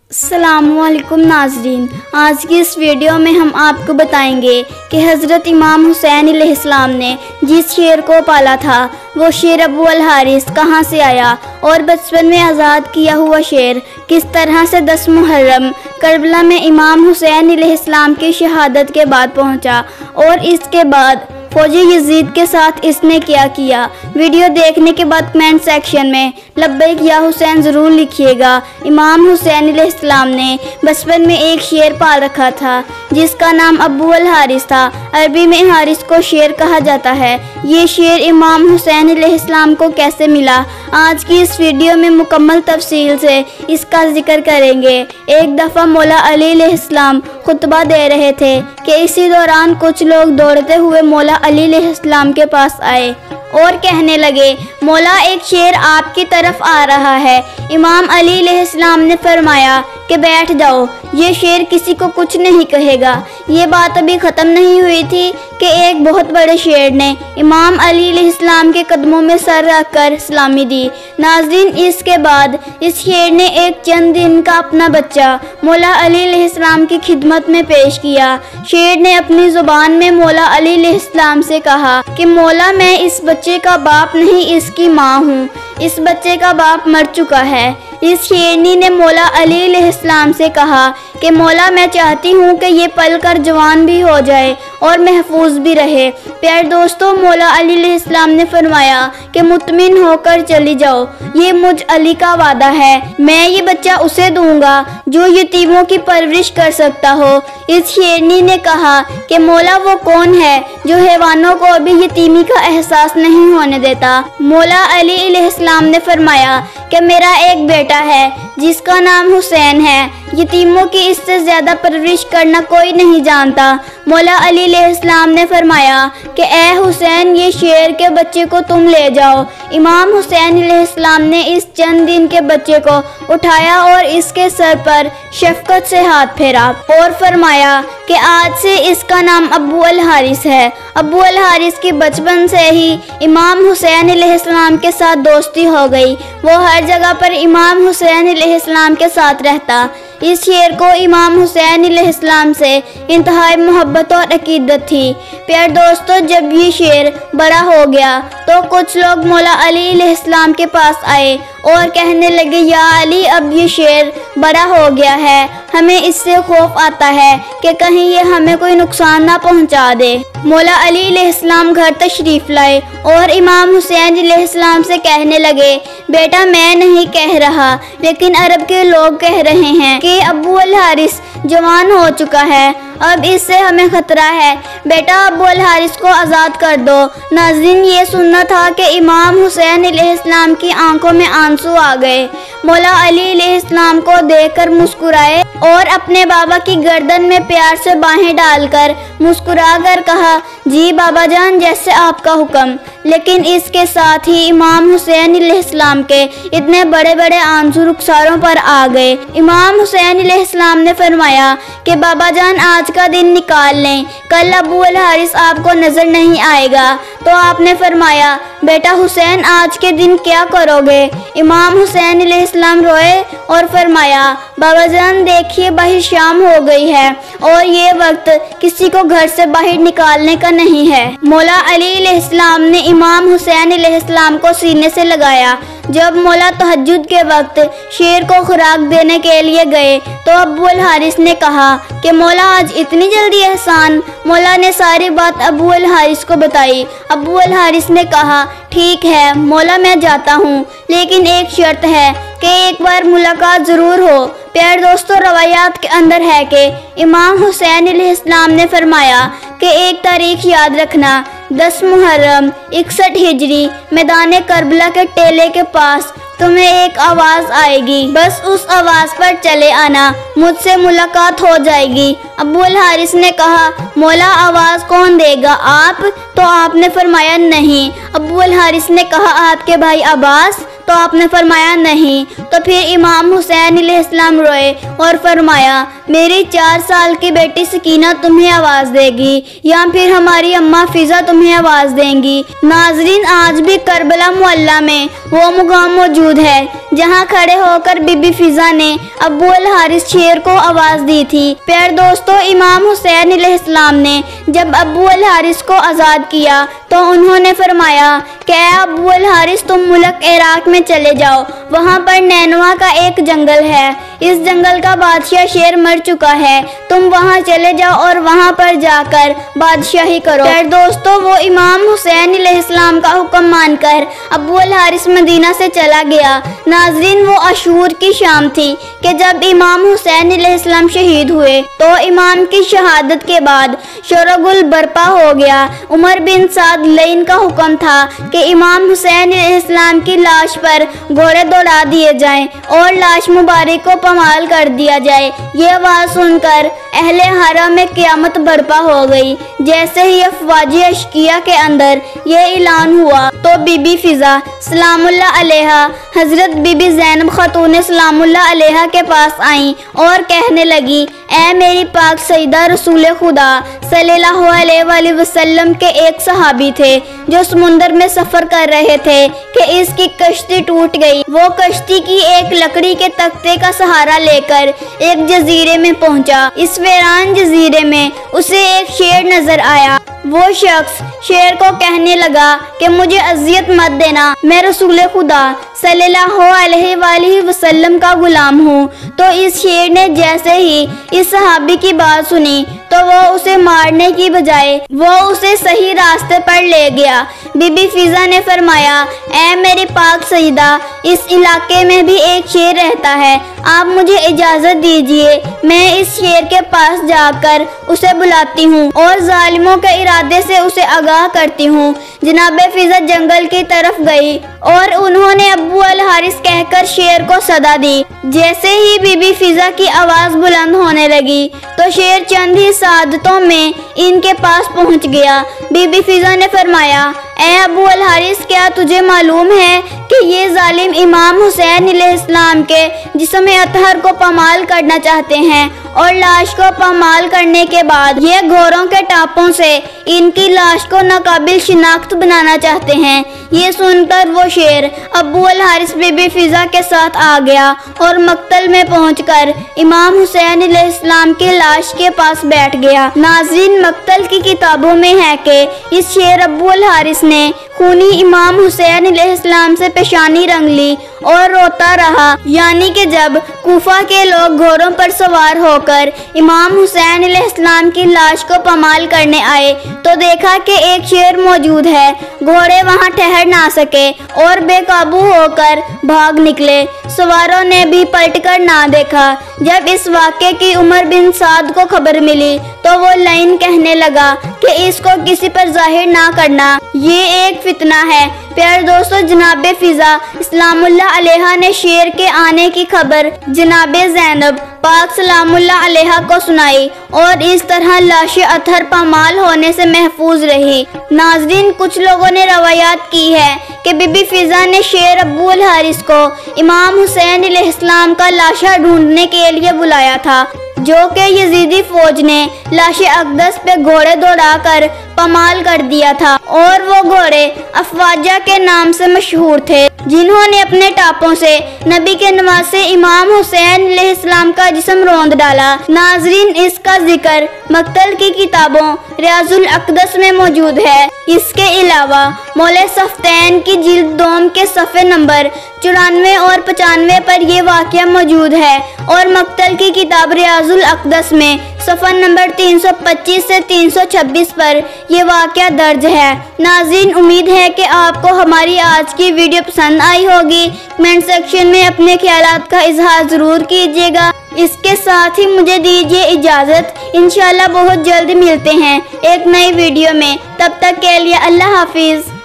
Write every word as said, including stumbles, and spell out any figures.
السلام علیکم ناظرین، آج کی اس ویڈیو میں ہم آپ کو بتائیں گے کہ حضرت امام حسین علیہ السلام نے جس شیر کو پالا تھا وہ شیر ابو الحارث کہاں سے آیا اور بچپن میں آزاد کیا ہوا شیر کس طرح سے دس محرم کربلا میں امام حسین علیہ السلام کی شہادت کے بعد پہنچا اور اس کے بعد فوجی یزید کے ساتھ اس نے کیا کیا۔ ویڈیو دیکھنے کے بعد کمنٹ سیکشن میں لبیک یا حسین ضرور لکھیے گا۔ امام حسین علیہ السلام نے بچپن میں ایک شیر پال رکھا تھا جس کا نام ابو الحارث تھا۔ عربی میں حارث کو شیر کہا جاتا ہے۔ یہ شیر امام حسین علیہ السلام کو کیسے ملا، آج کی اس ویڈیو میں مکمل تفصیل سے اس کا ذکر کریں گے۔ ایک دفعہ مولا علی علیہ السلام خطبہ دے رہے تھے کہ اسی دوران کچھ لوگ دوڑتے ہوئے مولا علی علیہ السلام کے پاس آئے اور کہنے لگے، مولا ایک شیر آپ کی طرف آ رہا ہے۔ امام علی علیہ السلام نے فرمایا کہ بیٹھ جاؤ، یہ شیر کسی کو کچھ نہیں کہے گا۔ یہ بات ابھی ختم نہیں ہوئی تھی کہ ایک بہت بڑے شیر نے امام علی علیہ السلام کے قدموں میں سر رکھ کر سلامی دی۔ ناظرین، اس کے بعد اس شیر نے ایک چند دن کا اپنا بچہ مولا علی علیہ السلام کی خدمت میں پیش کیا۔ شیر نے اپنی زبان میں مولا علی علیہ السلام سے کہا کہ مولا میں اس بچے کا باپ نہیں، اس کی ماں ہوں، اس بچے کا باپ مر چکا ہے۔ اس شیرنی نے مولا علی علیہ السلام سے کہا کہ مولا میں چاہتی ہوں کہ یہ پل کر جوان بھی ہو جائے اور محفوظ بھی رہے۔ پیارے دوستو، مولا علی علیہ السلام نے فرمایا کہ مطمئن ہو کر چلی جاؤ، یہ مجھ علی کا وعدہ ہے، میں یہ بچہ اسے دوں گا جو یتیموں کی پرورش کر سکتا ہو۔ اس شیرنی نے کہا کہ مولا وہ کون ہے جو حیوانوں کو ابھی یتیمی کا احساس نہیں ہونے دیتا؟ مولا علی علیہ السلام نے فرمایا کہ میرا ایک بیٹا ہے جس کا نام حسین ہے، یتیموں کی اس سے زیادہ پرورش کرنا کوئی نہیں جانتا۔ مولا علی علیہ السلام نے فرمایا کہ اے حسین، یہ شیر کے بچے کو تم لے جاؤ۔ امام حسین علیہ السلام نے اس چند دن کے بچے کو اٹھایا اور اس کے سر پر شفقت سے ہاتھ پھیرا اور فرمایا کہ آج سے اس کا نام ابو الحارث ہے۔ ابو الحارث کی بچپن سے ہی امام حسین علیہ السلام کے ساتھ دوستی ہو گئی، وہ ہر جگہ پر امام حسین علیہ السلام کے ساتھ رہتا۔ اس شیر کو امام حسین علیہ السلام سے انتہائی محبت اور عقیدت تھی۔ پیارے دوستو، جب یہ شیر بڑا ہو گیا تو کچھ لوگ مولا علی علیہ السلام کے پاس آئے اور کہنے لگے، یا علی، اب یہ شیر بڑا ہو گیا ہے، ہمیں اس سے خوف آتا ہے کہ کہیں یہ ہمیں کوئی نقصان نہ پہنچا دے۔ مولا علی علیہ السلام گھر تشریف لائے اور امام حسین علیہ السلام سے کہنے لگے، بیٹا میں نہیں کہہ رہا لیکن عرب کے لوگ کہہ رہے ہیں کہ ابو الحارث جوان ہو چکا ہے، اب اس سے ہمیں خطرہ ہے، بیٹا ابو الحارث کو آزاد کر دو۔ ناظرین، یہ سننا تھا کہ امام حسین علیہ السلام کی آنکھوں میں آنسو آ گئے۔ مولا علی علیہ السلام کو دیکھ کر مسکرائے اور اپنے بابا کی گردن میں پیار سے باہیں ڈال کر مسکرا کر کہا، جی بابا جان، جیسے آپ کا حکم۔ لیکن اس کے ساتھ ہی امام حسین علیہ السلام کے اتنے بڑے بڑے آنسو رخساروں پر آ گئے۔ امام حسین علیہ السلام نے فرمایا کہ بابا جان آج کا دن نکال لیں، کل ابو الحارث آپ کو نظر نہیں آئے گا۔ تو آپ نے فرمایا، بیٹا حسین آج کے دن کیا کرو گے؟ امام حسین علیہ السلام روئے اور فرمایا، بابا جان دیکھیے باہر شام ہو گئی ہے اور یہ وقت کسی کو گھر سے باہر نکالنے کا نہیں ہے۔ مولا علی علیہ السلام نے امام حسین علیہ السلام کو سینے سے لگایا۔ جب مولا تہجد کے وقت شیر کو خوراک دینے کے لیے گئے تو ابو الحارث نے کہا کہ مولا آج اتنی جلدی احسان؟ مولا نے ساری بات ابو الحارث کو بتائی۔ ابو الحارث نے کہا، ٹھیک ہے مولا، میں جاتا ہوں، لیکن ایک شرط ہے کہ ایک بار ملاقات ضرور ہو۔ پیارے دوستو، روایات کے اندر ہے کہ امام حسین علیہ السلام نے فرمایا کہ ایک تاریخ یاد رکھنا، دس محرم اکسٹھ ہجری، میدان کربلا کے ٹیلے کے پاس تمہیں ایک آواز آئے گی، بس اس آواز پر چلے آنا، مجھ سے ملاقات ہو جائے گی۔ ابو الحارث نے کہا، مولا آواز کون دے گا، آپ؟ تو آپ نے فرمایا نہیں۔ ابو الحارث نے کہا، آپ کے بھائی عباس؟ تو آپ نے فرمایا نہیں۔ تو پھر امام حسین علیہ السلام روئے اور فرمایا، میری چار سال کی بیٹی سکینہ تمہیں آواز دے گی یا پھر ہماری اماں فضا تمہیں آواز دیں گی۔ ناظرین، آج بھی کربلا معلیٰ میں وہ مقام موجود ہے جہاں کھڑے ہو کر بی بی فضا نے ابو الحارث شیر کو آواز دی تھی۔ پیارے دوستو، امام حسین علیہ السلام نے جب ابو الحارث کو آزاد کیا تو انہوں نے فرمایا کہ اے ابو الحارث، تم ملک عراق میں چلے جاؤ، وہاں پر نینوا کا ایک جنگل ہے، اس جنگل کا بادشاہ شیر مر چکا ہے، تم وہاں چلے جاؤ اور وہاں پر جا کر بادشاہی کرو۔ پھر دوستو، وہ امام حسین علیہ السلام کا حکم مان کر ابو الحارث مدینہ سے چلا گیا۔ ناظرین، وہ عاشور کی شام تھی کہ جب امام حسین علیہ السلام شہید ہوئے تو امام کی شہادت کے بعد شورگل برپا ہو گیا۔ عمر بن سعد لعین کا حکم تھا کہ امام حسین علیہ السلام کی لاش پر گھوڑے دوڑا دیے جائیں اور لاش مبارک کو پامال کر دیا جائے۔ یہ آواز سن کر اہل حرم میں قیامت برپا ہو گئی۔ جیسے ہی افواج اشقیہ کے اندر یہ اعلان ہوا تو بی بی فضا سلام اللہ علیہا حضرت بی بی زینب خاتون سلام اللہ علیہا کے پاس آئیں اور کہنے لگی، اے میری پاک سیدہ، رسول خدا صلی اللہ علیہ وآلہ وسلم کے ایک صحابی تھے جو سمندر میں سفر کر رہے تھے کہ اس کی کشتی ٹوٹ گئی۔ وہ کشتی کی ایک لکڑی کے تختے کا سہارا لے کر ایک جزیرے میں پہنچا۔ اس ویران جزیرے میں اسے ایک شیر نظر آیا۔ وہ شخص شیر کو کہنے لگا کہ مجھے اذیت مت دینا، میں رسول خدا صلی اللہ علیہ وآلہ وسلم کا غلام ہوں۔ تو اس شیر نے جیسے ہی اس صحابی کی بات سنی تو وہ اسے مارنے کی بجائے وہ اسے صحیح راستے پر لے گیا۔ بی بی فضا نے فرمایا، اے میری پاک سیدہ، اس علاقے میں بھی ایک شیر رہتا ہے، آپ مجھے اجازت دیجئے میں اس شیر کے پاس جا کر اسے بلاتی ہوں اور ظالموں کے ارادے سے اسے آگاہ کرتی ہوں۔ جناب فضا جنگل کی طرف گئی اور انہوں نے ابو الحارث کہہ کر شیر کو صدا دی۔ جیسے ہی بی بی فضا کی آواز بلند ہونے لگی تو شیر چند ہی سعادتوں میں ان کے پاس پہنچ گیا۔ بی بی فضا نے فرمایا، اے ابو الحارث، کیا تجھے معلوم ہے کہ یہ ظالم امام حسین علیہ السلام کے جسم اطہر کو پامال کرنا چاہتے ہیں اور لاش کو پامال کرنے کے بعد یہ گھوڑوں کے ٹاپوں سے ان کی لاش کو ناقابل شناخت بنانا چاہتے ہیں۔ یہ سن کر وہ شیر ابو الحارث بی بی فضا کے ساتھ آ گیا اور مقتل میں پہنچ کر امام حسین علیہ السلام کی لاش کے پاس بیٹھ گیا۔ ناظرین، مقتل کی کتابوں میں ہے کہ اس شیر ابو الحارث نے خونی امام حسین علیہ السلام سے پیشانی رنگ لی اور روتا رہا، یعنی کہ جب کوفہ کے لوگ گھوڑوں پر سوار ہو کر امام حسین علیہ السلام کی لاش کو پامال کرنے آئے تو دیکھا کہ ایک شیر موجود ہے، گھوڑے وہاں ٹھہر نہ سکے اور بے قابو ہو کر بھاگ نکلے۔ سواروں نے بھی پلٹ کر نہ دیکھا۔ جب اس واقعے کی عمر بن سعد کو خبر ملی تو وہ لعین کہنے لگا کہ اس کو کسی پر ظاہر نہ کرنا، یہ ایک فتنہ ہے۔ پیارے دوستو، جناب فضا اسلام اللہ علیہا نے شیر کے آنے کی خبر جناب زینب پاک سلام اللہ علیہا کو سنائی اور اس طرح لاش اطہر پامال ہونے سے محفوظ رہی۔ ناظرین، کچھ لوگوں نے روایات کی ہے کہ بی بی فضا نے شیر ابو الحارث کو امام حسین علیہ السلام کا لاشا ڈھونڈنے کے لیے بلایا تھا، جو کہ یزیدی فوج نے لاش اقدس پہ گھوڑے دوڑا کر پامال کر دیا تھا، اور وہ گھوڑے افواجہ کے نام سے مشہور تھے، جنہوں نے اپنے ٹاپوں سے نبی کے نواسے امام حسین علیہ السلام کا جسم روند ڈالا۔ ناظرین، اس کا ذکر مقتل کی کتابوں ریاض الاقدس میں موجود ہے۔ اس کے علاوہ مولے صفتین کی جلد دوم کے صفحے نمبر چورانوے اور پچانوے پر یہ واقعہ موجود ہے، اور مقتل کی کتاب ریاض الاقدس میں صفحہ نمبر تین سو پچیس سے تین سو چھبیس پر یہ واقعہ درج ہے۔ ناظرین، امید ہے کہ آپ کو ہماری آج کی ویڈیو پسند آئی ہوگی۔ کمنٹ سیکشن میں اپنے خیالات کا اظہار ضرور کیجیے گا۔ اس کے ساتھ ہی مجھے دیجیے اجازت، انشاءاللہ بہت جلد ملتے ہیں ایک نئی ویڈیو میں۔ تب تک کے لیے اللہ حافظ۔